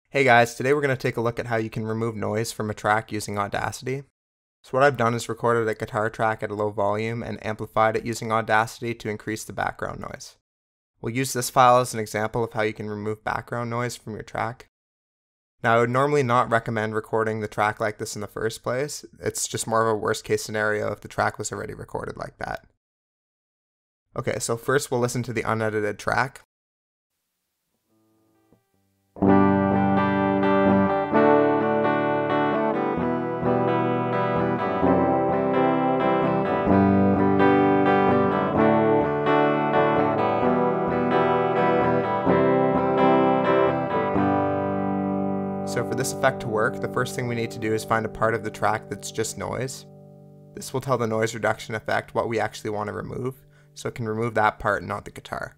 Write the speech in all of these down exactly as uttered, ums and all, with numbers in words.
Hey guys, today we're going to take a look at how you can remove noise from a track using Audacity. So what I've done is recorded a guitar track at a low volume and amplified it using Audacity to increase the background noise. We'll use this file as an example of how you can remove background noise from your track. Now, I would normally not recommend recording the track like this in the first place. It's just more of a worst case scenario if the track was already recorded like that. Okay, so first we'll listen to the unedited track. So for this effect to work, the first thing we need to do is find a part of the track that's just noise. This will tell the noise reduction effect what we actually want to remove, so it can remove that part and not the guitar.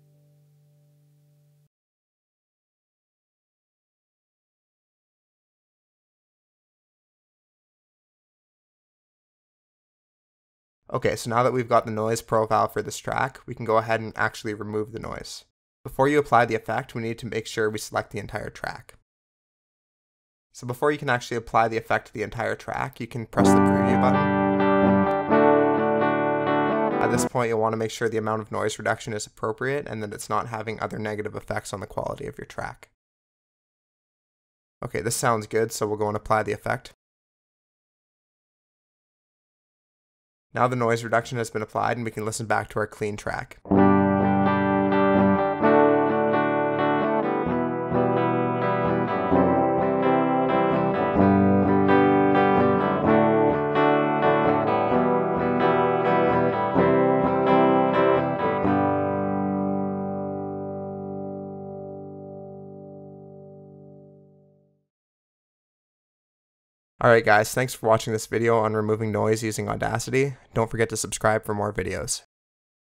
Okay, so now that we've got the noise profile for this track, we can go ahead and actually remove the noise. Before you apply the effect, we need to make sure we select the entire track. So before you can actually apply the effect to the entire track, you can press the preview button. At this point, you'll want to make sure the amount of noise reduction is appropriate and that it's not having other negative effects on the quality of your track. Okay, this sounds good, so we'll go and apply the effect. Now the noise reduction has been applied and we can listen back to our clean track. Alright guys, thanks for watching this video on removing noise using Audacity. Don't forget to subscribe for more videos.